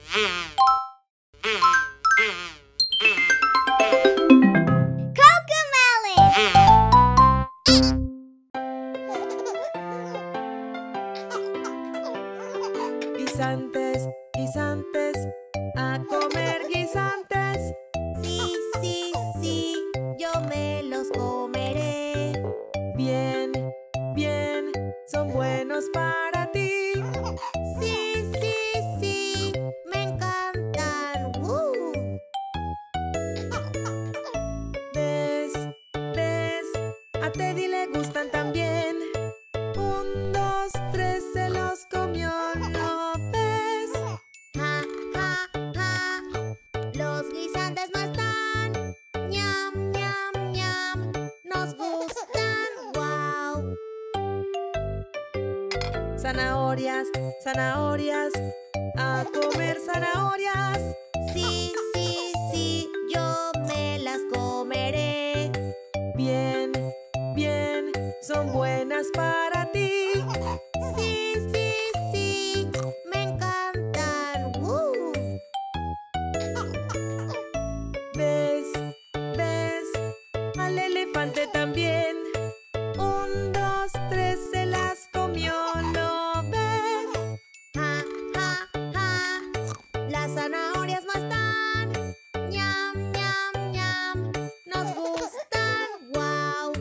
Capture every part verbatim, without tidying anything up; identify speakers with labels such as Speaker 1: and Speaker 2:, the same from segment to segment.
Speaker 1: Guisantes, guisantes, a comer guisantes.
Speaker 2: Sí, sí, sí, yo me los comeré.
Speaker 1: Bien, bien, son buenos para ti.
Speaker 2: Sí, sí, sí, me encantan. ¡Uh!
Speaker 1: ¿Ves? ¿Ves? A Teddy le gustan también. Un, dos, tres, se los comió, ¿no ves?
Speaker 2: Ja, ja, ja, los guisantes no están. Ñam, ñam, ñam, nos gustan. ¡Wow!
Speaker 1: Zanahorias, zanahorias, a comer zanahorias.
Speaker 2: Sí, sí, sí, yo me las comeré.
Speaker 1: Bien, bien, son buenas para ti.
Speaker 2: Sí, sí, sí, me encantan. ¡Uh!
Speaker 1: ¿Ves? ¿Ves? Al elefante también. Un, dos, tres, se las comió, ¿no ves?
Speaker 2: Ja, ja, ja, las zanahorias no están. Ñam, ñam, ñam, nos gustan. ¡Wow!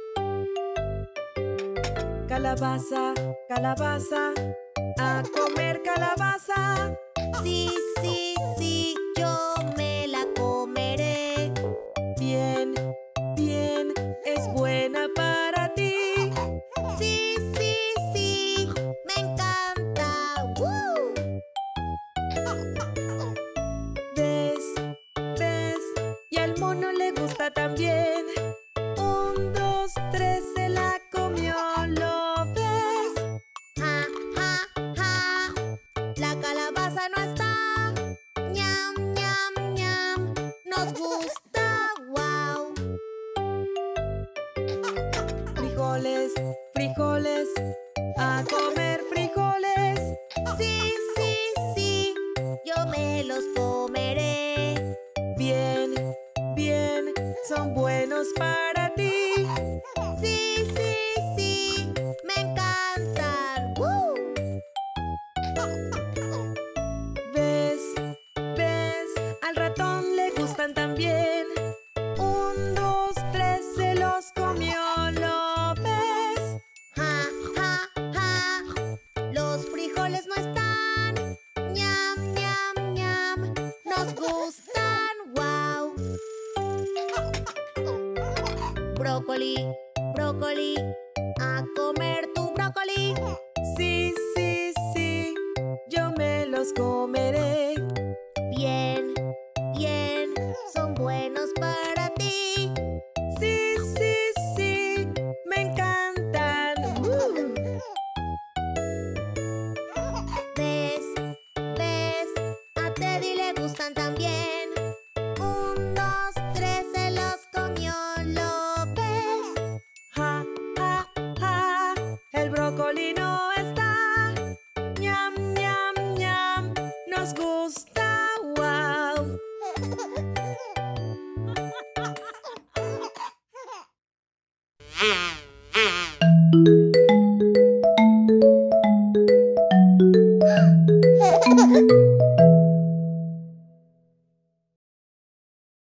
Speaker 1: Calabaza, calabaza, a comer calabaza.
Speaker 2: Sí, sí, sí, yo me la comeré.
Speaker 1: Bien, bien, es buena para ti.
Speaker 2: Sí, sí, sí, me encanta. ¡Uh!
Speaker 1: ¿Ves? ¿Ves? Y al mono le gusta también. Un, dos, tres, se la comió, ¿lo ves?
Speaker 2: Ja, ja, ja, la calabaza no está. Ñam, ñam, ñam, nos gusta. ¡Wow!
Speaker 1: Frijoles, frijoles, a comer frijoles.
Speaker 2: Sí, sí, sí, yo me los comeré.
Speaker 1: Bien, bien, son buenos para ti.
Speaker 2: Sí, sí, sí, me encantan. ¡Uh!
Speaker 1: ¿Ves? ¿Ves? Al ratón le gustan también. Un, dos, tres, se los comió, ¿lo ves?
Speaker 2: Ja, ja, ja, los frijoles no están. Ñam, ñam, ñam, nos gustan. ¡Wow! Brócoli, brócoli, a comer tu brócoli.
Speaker 1: Sí, sí, sí, yo me los comeré.
Speaker 2: Bien, bien, son buenos para ti.
Speaker 1: Sí, sí, sí, me encantan. ¡Uh!
Speaker 2: ¿Ves? ¿Ves? A Teddy le gustan también. Un, dos, tres, se los comió, ¿lo ves?
Speaker 1: Ja, ja, ja, el brócoli no está. Ñam, ñam, ñam, nos gusta.